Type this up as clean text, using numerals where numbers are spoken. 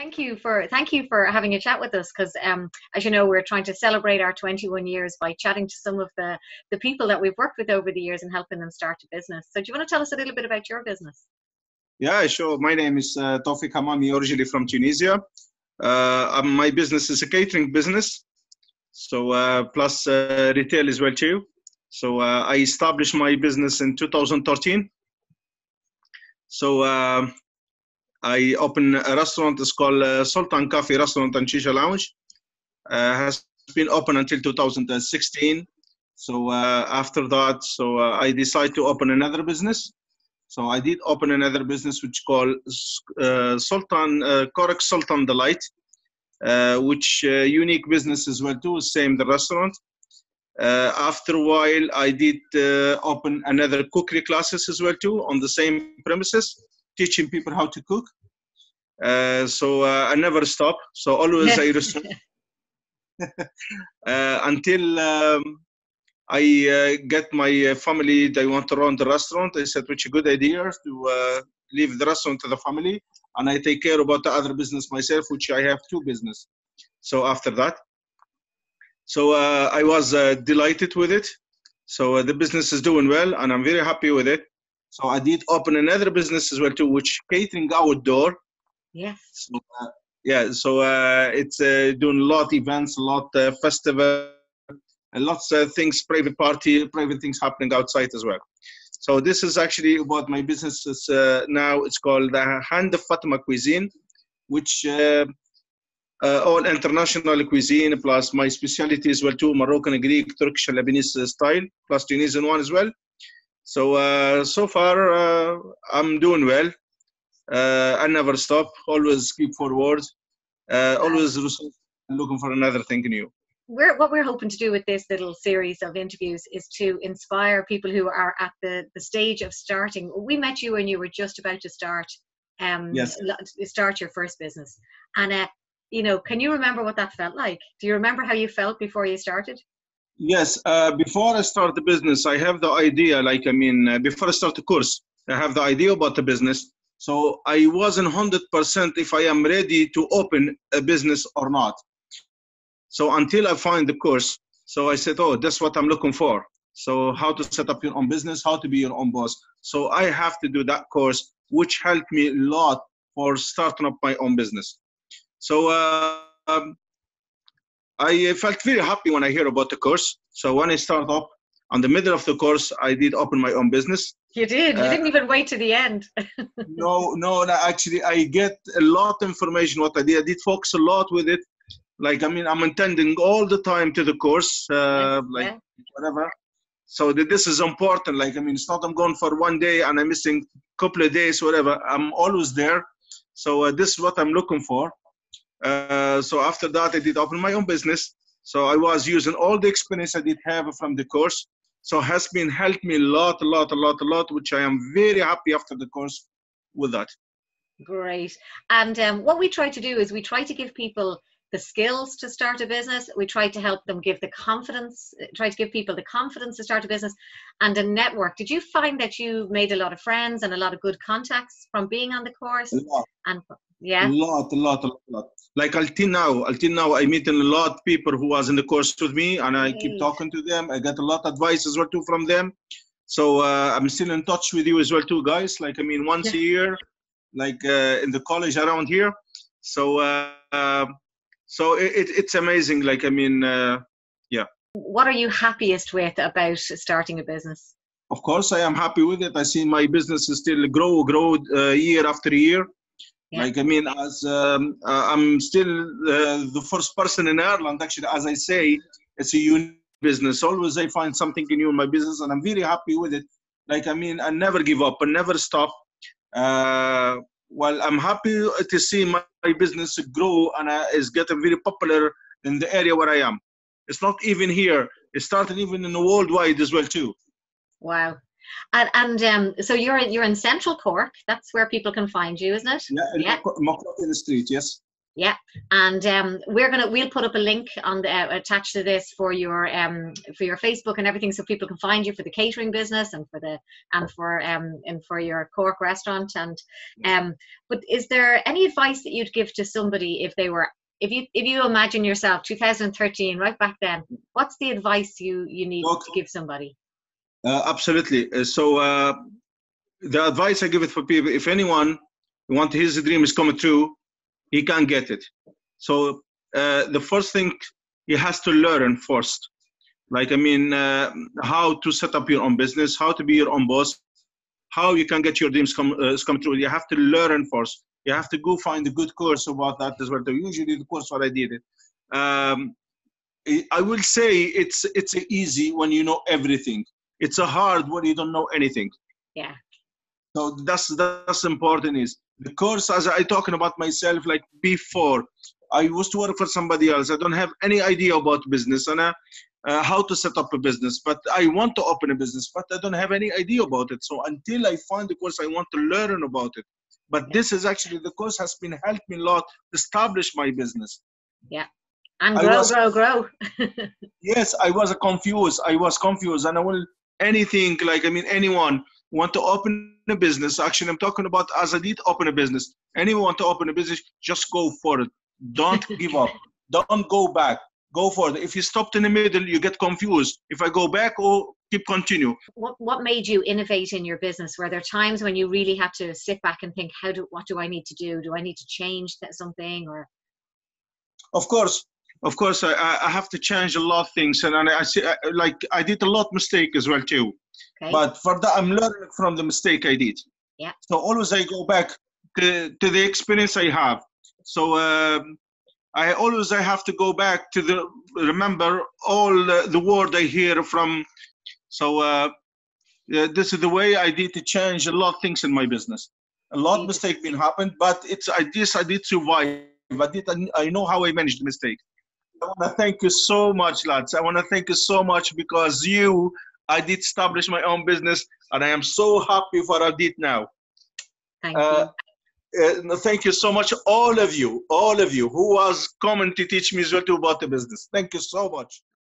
thank you for having a chat with us, because as you know, we're trying to celebrate our 21 years by chatting to some of the people that we've worked with over the years and helping them start a business. So do you want to tell us a little bit about your business? Yeah, sure. My name is Taoufik Hammami, originally from Tunisia. My business is a catering business, so plus retail as well too. So I established my business in 2013. So I opened a restaurant. It's called Sultan Cafe Restaurant and Shisha Lounge. Has been open until 2016. So after that, I decided to open another business. So I did open another business which called Cork Sultan Delight, which unique business as well too, same the restaurant. After a while, I did open another cookery classes as well too on the same premises, teaching people how to cook. So I never stop. So always I research until I get my family. They want to run the restaurant. I said, which a good idea to leave the restaurant to the family, and I take care about the other business myself, which I have two business. So after that, so I was delighted with it. So the business is doing well, and I'm very happy with it. So I did open another business as well too, which catering outdoor. Yes. So, yeah. So it's doing a lot of events, a lot festival, and lots of things, private party, private things happening outside as well. So this is actually what my business is now. It's called the Hand of Fatima Cuisine, which all international cuisine, plus my specialty as well too, Moroccan, Greek, Turkish, Lebanese style, plus Tunisian one as well. So so far I'm doing well. I never stop, always keep forward, always looking for another thing new. What we're hoping to do with this little series of interviews is to inspire people who are at the stage of starting. We met you when you were just about to start Yes. start your first business, and you know, can you remember what that felt like? Do you remember how you felt before you started? Yes, before I start the business, I have the idea, before I start the course, I have the idea about the business. So I wasn't 100% if I am ready to open a business or not. So until I find the course, so I said, oh, that's what I'm looking for. So how to set up your own business, how to be your own boss. So I have to do that course, which helped me a lot for starting up my own business. So I felt very happy when I hear about the course. So when I start up, on the middle of the course, I did open my own business. You did. You didn't even wait to the end. No, actually, I get a lot of information. What I did focus a lot with it. I'm attending all the time to the course, whatever. So this is important. It's not I'm going for one day and I'm missing a couple of days, whatever. I'm always there. So this is what I'm looking for. So after that, I did open my own business. So I was using all the experience I did have from the course. So has been helped me a lot, which I am very happy after the course with that. Great. And what we try to do is we try to give people the skills to start a business. We try to help them give the confidence, try to give people the confidence to start a business and a network. Did you find that you made a lot of friends and a lot of good contacts from being on the course? A lot. And yeah. A lot. Like until now, I meet a lot of people who was in the course with me, and I keep talking to them. I get a lot of advice as well too from them. So I'm still in touch with you as well too, guys. Once a year, in the college around here. So so it's amazing. Yeah. What are you happiest with about starting a business? Of course, I am happy with it. I see my business is still grow year after year. Yeah. I'm still the first person in Ireland. Actually, as I say, it's a unique business. Always I find something new in my business, and I'm very happy with it. I never give up. I never stop. Well, I'm happy to see my business grow and is getting very popular in the area where I am. It's not even here. It started even in the worldwide as well too. Wow. And so you're in Central Cork. That's where people can find you, isn't it? Yeah, MacCurtain Street, yes. Yeah, and we'll put up a link on the attached to this for your Facebook and everything, so people can find you for the catering business and for your Cork restaurant. And but is there any advice that you'd give to somebody if you imagine yourself 2013 right back then? What's the advice you need to give somebody? Absolutely. The advice I give it for people: if anyone wants his dream is coming true, he can get it. So the first thing, he has to learn first. Like, I mean, how to set up your own business, how to be your own boss, how you can get your dreams come true. You have to learn first. You have to go find a good course about that as well. So usually the course what I did it. I will say it's easy when you know everything. It's a hard when you don't know anything. Yeah. So that's important. Is the course, as I talking about myself, like before, I used to work for somebody else. I don't have any idea about business and how to set up a business, but I want to open a business, but I don't have any idea about it. So until I find the course, I want to learn about it. But this is actually, the course has been helped me a lot to establish my business. Yeah. And grow. Yes, I was confused, and I will anything, like, I mean, anyone want to open a business. Actually, I'm talking about as I did open a business. Anyone want to open a business, just go for it. Don't give up. Don't go back. Go for it. If you stopped in the middle, you get confused. If I go back or continue. What made you innovate in your business? Were there times when you really had to sit back and think, what do I need to do? Do I need to change something? Or Of course, I have to change a lot of things, and I see, like, I did a lot of mistake as well too. Okay. But for that, I'm learning from the mistake I did. Yeah. So always I go back to the experience I have. So I have to go back to remember all the word I hear from. So this is the way I did to change a lot of things in my business. A lot of mistake been happened, but I did survive. I know how I managed the mistake. I want to thank you so much, lads. I want to thank you so much because I did establish my own business, and I am so happy for what I did now. Thank you. Thank you so much, all of you who was coming to teach me as well too about the business. Thank you so much.